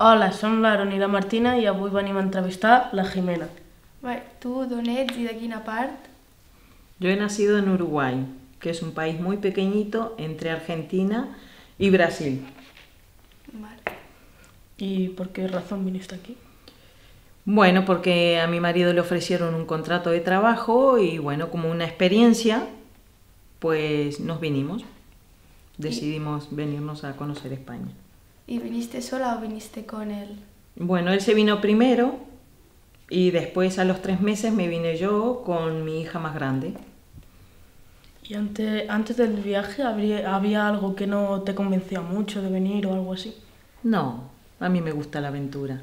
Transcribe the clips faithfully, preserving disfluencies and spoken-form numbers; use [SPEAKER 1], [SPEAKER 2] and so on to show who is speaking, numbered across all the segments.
[SPEAKER 1] Hola, som l'Aaron i la Martina i avui venim a entrevistar la Jimena.
[SPEAKER 2] Bé, tu d'on ets i de quina part?
[SPEAKER 3] Yo he nacido en Uruguay, que es un país muy pequeñito entre Argentina y Brasil.
[SPEAKER 2] Vale.
[SPEAKER 1] ¿Y por qué razón viniste aquí?
[SPEAKER 3] Bueno, porque a mi marido le ofrecieron un contrato de trabajo y bueno, como una experiencia, pues nos vinimos. Decidimos venirnos a conocer España.
[SPEAKER 2] ¿Y viniste sola o viniste con él?
[SPEAKER 3] Bueno, él se vino primero y después a los tres meses me vine yo con mi hija más grande.
[SPEAKER 1] ¿Y antes, antes del viaje habría, había algo que no te convencía mucho de venir o algo así?
[SPEAKER 3] No, a mí me gusta la aventura.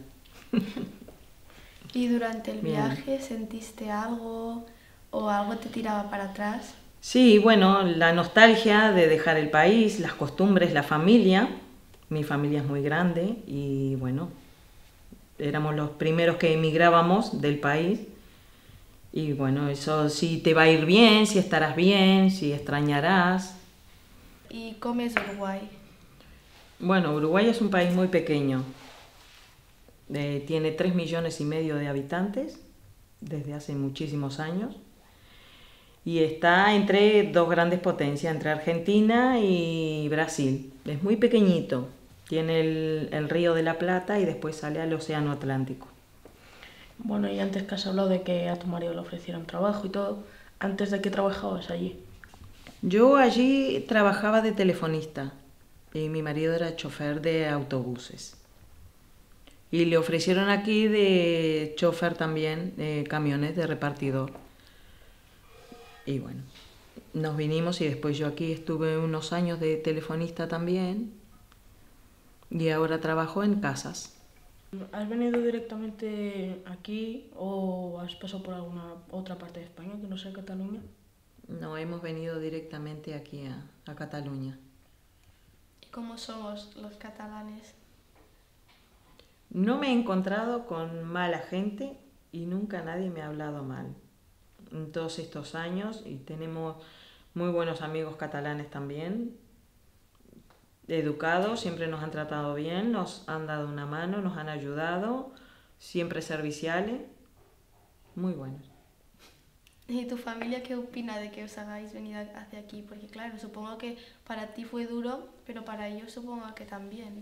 [SPEAKER 2] ¿Y durante el
[SPEAKER 3] Bien.
[SPEAKER 2] viaje sentiste algo o algo te tiraba para atrás?
[SPEAKER 3] Sí, bueno, la nostalgia de dejar el país, las costumbres, la familia. Mi familia es muy grande y bueno, éramos los primeros que emigrábamos del país. Y bueno, eso sí te va a ir bien, si estarás bien, si extrañarás.
[SPEAKER 2] ¿Y cómo es Uruguay?
[SPEAKER 3] Bueno, Uruguay es un país muy pequeño. Eh, tiene tres millones y medio de habitantes desde hace muchísimos años. Y está entre dos grandes potencias, entre Argentina y Brasil. Es muy pequeñito. Tiene el, el Río de la Plata y después sale al Océano Atlántico.
[SPEAKER 1] Bueno, y antes que has hablado de que a tu marido le ofrecieron trabajo y todo, ¿antes de qué trabajabas allí?
[SPEAKER 3] Yo allí trabajaba de telefonista y mi marido era chofer de autobuses. Y le ofrecieron aquí de chofer también, de camiones, de repartidor. Y bueno, nos vinimos y después yo aquí estuve unos años de telefonista también y ahora trabajo en casas.
[SPEAKER 1] ¿Has venido directamente aquí o has pasado por alguna otra parte de España que no sea Cataluña?
[SPEAKER 3] No, hemos venido directamente aquí a, a Cataluña.
[SPEAKER 2] ¿Y cómo somos los catalanes?
[SPEAKER 3] No me he encontrado con mala gente y nunca nadie me ha hablado mal en todos estos años y tenemos muy buenos amigos catalanes también, educados, siempre nos han tratado bien, nos han dado una mano, nos han ayudado, siempre serviciales, muy buenos.
[SPEAKER 2] ¿Y tu familia qué opina de que os hagáis venir hacia aquí? Porque claro, supongo que para ti fue duro, pero para ellos supongo que también.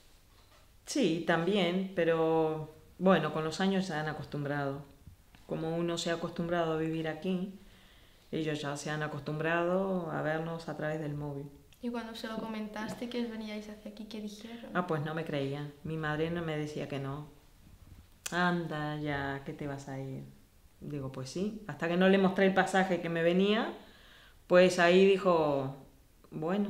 [SPEAKER 3] Sí, también, pero bueno, con los años se han acostumbrado. Como uno se ha acostumbrado a vivir aquí, ellos ya se han acostumbrado a vernos a través del móvil.
[SPEAKER 2] ¿Y cuando se lo comentaste que os veníais hacia aquí, qué dijeron?
[SPEAKER 3] Ah, pues no me creían. Mi madre no me decía que no. Anda ya, que te vas a ir. Digo, pues sí. Hasta que no le mostré el pasaje que me venía, pues ahí dijo, bueno.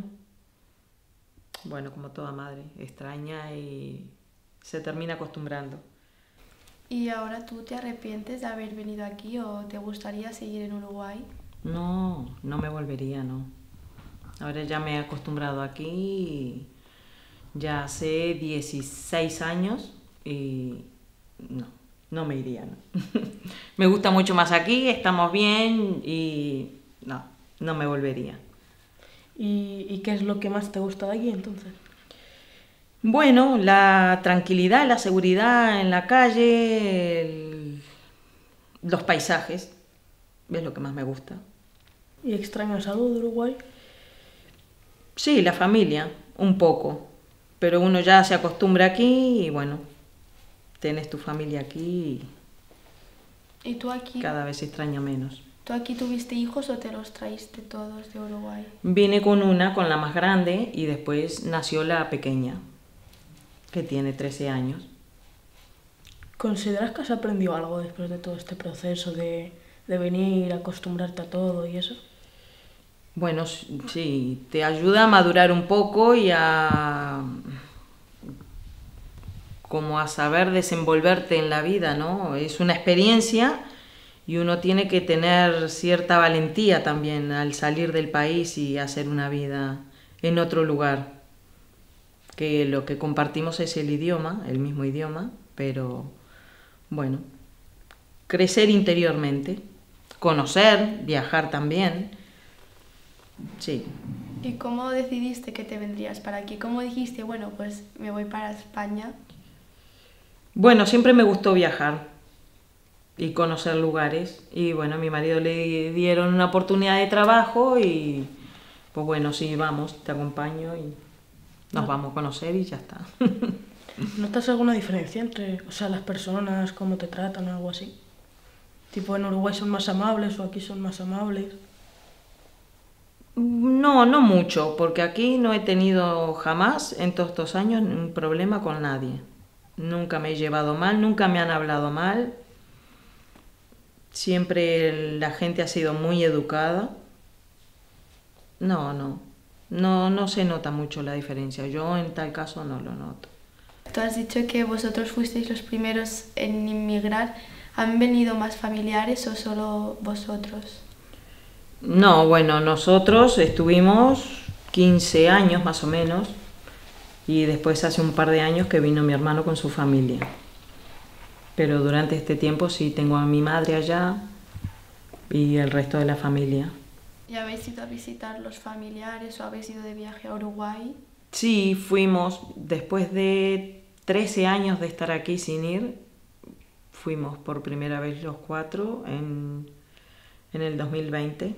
[SPEAKER 3] Bueno, como toda madre, extraña y se termina acostumbrando.
[SPEAKER 2] ¿Y ahora tú te arrepientes de haber venido aquí o te gustaría seguir en Uruguay?
[SPEAKER 3] No, no me volvería, no. Ahora ya me he acostumbrado aquí, y ya hace dieciséis años y no, no me iría, no. Me gusta mucho más aquí, estamos bien y no, no me volvería.
[SPEAKER 1] ¿Y, ¿Y qué es lo que más te gusta de aquí entonces?
[SPEAKER 3] Bueno, la tranquilidad, la seguridad en la calle, el- los paisajes, es lo que más me gusta.
[SPEAKER 1] ¿Y extrañas algo de Uruguay?
[SPEAKER 3] Sí, la familia, un poco, pero uno ya se acostumbra aquí y bueno, tienes tu familia aquí
[SPEAKER 2] ¿Y tú aquí,
[SPEAKER 3] y cada vez se extraña menos.
[SPEAKER 2] tú aquí tuviste hijos o te los traíste todos de Uruguay?
[SPEAKER 3] Vine con una, con la más grande, y después nació la pequeña, que tiene trece años.
[SPEAKER 1] ¿Consideras que has aprendido algo después de todo este proceso de, de venir, acostumbrarte a todo y eso?
[SPEAKER 3] Bueno, sí, te ayuda a madurar un poco y a como a saber desenvolverte en la vida, ¿no? Es una experiencia y uno tiene que tener cierta valentía también al salir del país y hacer una vida en otro lugar. Que lo que compartimos es el idioma, el mismo idioma, pero bueno, crecer interiormente, conocer, viajar también, sí.
[SPEAKER 2] ¿Y cómo decidiste que te vendrías para aquí? ¿Cómo dijiste, bueno, pues me voy para España?
[SPEAKER 3] Bueno, siempre me gustó viajar y conocer lugares. Y bueno, a mi marido le dieron una oportunidad de trabajo y pues bueno, sí, vamos, te acompaño y nos
[SPEAKER 1] No.
[SPEAKER 3] vamos a conocer y ya está.
[SPEAKER 1] ¿Notas alguna diferencia entre, o sea, las personas, cómo te tratan o algo así? Tipo, en Uruguay son más amables o aquí son más amables.
[SPEAKER 3] No, no mucho, porque aquí no he tenido jamás en todos estos años un problema con nadie. Nunca me he llevado mal, nunca me han hablado mal. Siempre la gente ha sido muy educada. No, no, no, no se nota mucho la diferencia. Yo en tal caso no lo noto.
[SPEAKER 2] Tú has dicho que vosotros fuisteis los primeros en inmigrar. ¿Han venido más familiares o solo vosotros?
[SPEAKER 3] No, bueno, nosotros estuvimos quince años más o menos y después hace un par de años que vino mi hermano con su familia. Pero durante este tiempo sí tengo a mi madre allá y el resto de la familia.
[SPEAKER 2] ¿Y habéis ido a visitar los familiares o habéis ido de viaje a Uruguay?
[SPEAKER 3] Sí, fuimos, después de trece años de estar aquí sin ir, fuimos por primera vez los cuatro en, en el dos mil veinte.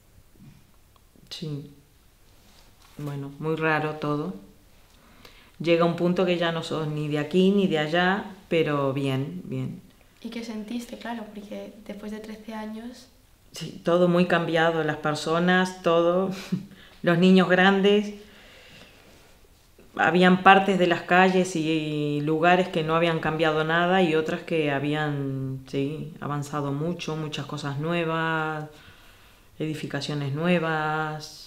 [SPEAKER 3] Sí, bueno, muy raro todo. Llega un punto que ya no sos ni de aquí ni de allá, pero bien, bien.
[SPEAKER 2] ¿Y qué sentiste? Claro, porque después de trece años...
[SPEAKER 3] Sí, todo muy cambiado, las personas, todo, los niños grandes. Habían partes de las calles y lugares que no habían cambiado nada y otras que habían, sí, avanzado mucho, muchas cosas nuevas, edificaciones nuevas.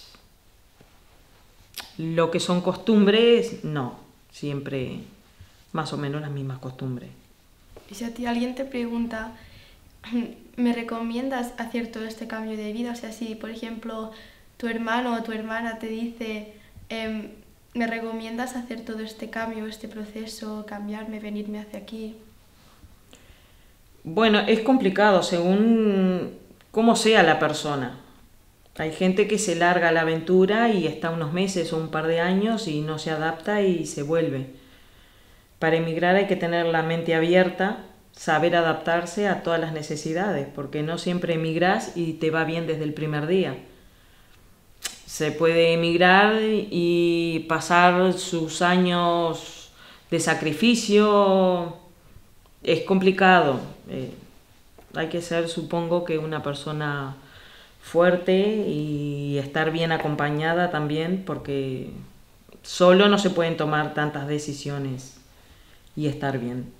[SPEAKER 3] Lo que son costumbres, no, siempre más o menos las mismas costumbres.
[SPEAKER 2] Y si a ti alguien te pregunta, ¿me recomiendas hacer todo este cambio de vida? O sea, si por ejemplo tu hermano o tu hermana te dice, eh, ¿me recomiendas hacer todo este cambio, este proceso, cambiarme, venirme hacia aquí?
[SPEAKER 3] Bueno, es complicado según cómo sea la persona. Hay gente que se larga a la aventura y está unos meses o un par de años y no se adapta y se vuelve. Para emigrar hay que tener la mente abierta, saber adaptarse a todas las necesidades, porque no siempre emigrás y te va bien desde el primer día. Se puede emigrar y pasar sus años de sacrificio. Es complicado. Eh, hay que ser, supongo, que una persona fuerte y estar bien acompañada también, porque solo no se pueden tomar tantas decisiones y estar bien.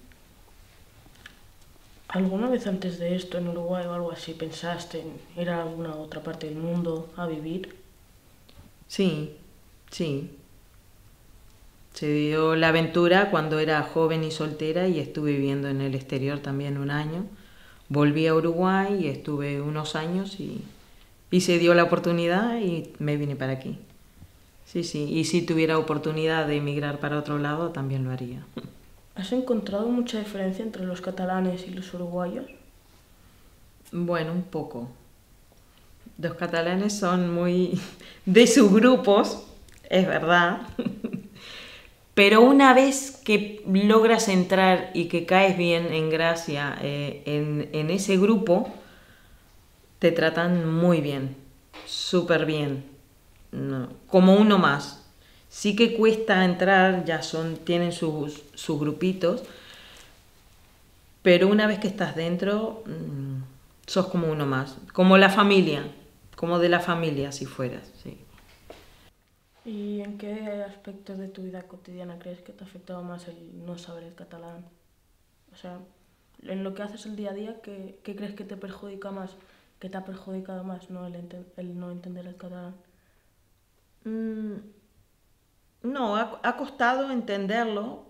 [SPEAKER 1] ¿Alguna vez antes de esto en Uruguay o algo así pensaste en ir a alguna otra parte del mundo a vivir?
[SPEAKER 3] Sí, sí. Se dio la aventura cuando era joven y soltera y estuve viviendo en el exterior también un año. Volví a Uruguay y estuve unos años y, y se dio la oportunidad y me vine para aquí. Sí, sí. Y si tuviera oportunidad de emigrar para otro lado, también lo haría.
[SPEAKER 1] ¿Has encontrado mucha diferencia entre los catalanes y los uruguayos?
[SPEAKER 3] Bueno, un poco. Los catalanes son muy de sus grupos, es verdad. Pero una vez que logras entrar y que caes bien en gracia eh, en, en ese grupo, te tratan muy bien, súper bien, no, como uno más. Sí que cuesta entrar, ya son, tienen sus, sus grupitos, pero una vez que estás dentro, mmm, sos como uno más, como la familia, como de la familia si fueras, sí.
[SPEAKER 1] ¿Y en qué aspectos de tu vida cotidiana crees que te ha afectado más el no saber el catalán? O sea, en lo que haces el día a día, ¿qué, qué crees que te perjudica más, que te ha perjudicado más, ¿no? el, enten el no entender el catalán?
[SPEAKER 3] Mm, no, ha, ha costado entenderlo,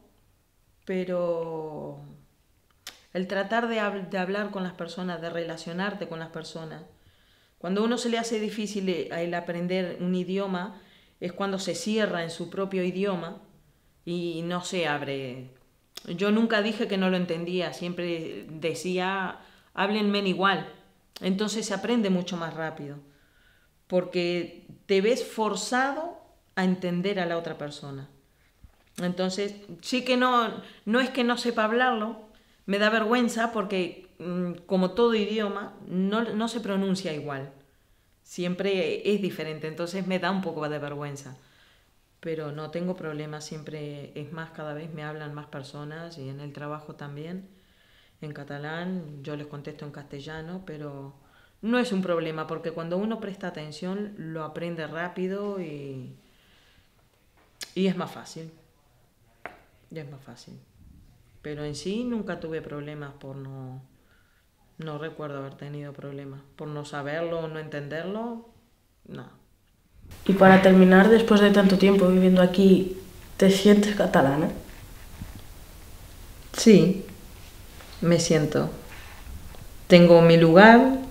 [SPEAKER 3] pero el tratar de, hab de hablar con las personas, de relacionarte con las personas. Cuando a uno se le hace difícil el aprender un idioma, es cuando se cierra en su propio idioma y no se abre. Yo nunca dije que no lo entendía, siempre decía, háblenme igual. Entonces se aprende mucho más rápido, porque te ves forzado a entender a la otra persona. Entonces, sí que no, no es que no sepa hablarlo, me da vergüenza porque, como todo idioma, no, no se pronuncia igual. Siempre es diferente, entonces me da un poco de vergüenza. Pero no tengo problemas, siempre es más, cada vez me hablan más personas y en el trabajo también, en catalán, yo les contesto en castellano, pero no es un problema porque cuando uno presta atención lo aprende rápido y, y es más fácil. Y es más fácil. Pero en sí nunca tuve problemas por no... No recuerdo haber tenido problemas. Por no saberlo o no entenderlo, no.
[SPEAKER 1] Y para terminar, después de tanto tiempo viviendo aquí, ¿te sientes catalana?
[SPEAKER 3] Sí, me siento. Tengo mi lugar,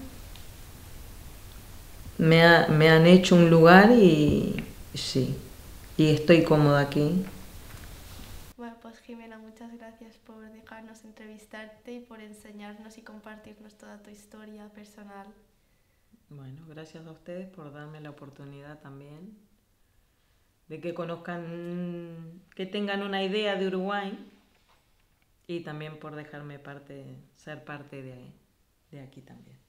[SPEAKER 3] me, ha, me han hecho un lugar y sí, y estoy cómoda aquí.
[SPEAKER 2] Bueno, pues Jimena, muchas gracias por dejarnos entrevistarte y por enseñarnos y compartirnos toda tu historia personal.
[SPEAKER 3] Bueno, gracias a ustedes por darme la oportunidad también de que conozcan, que tengan una idea de Uruguay y también por dejarme parte, ser parte de, de aquí también.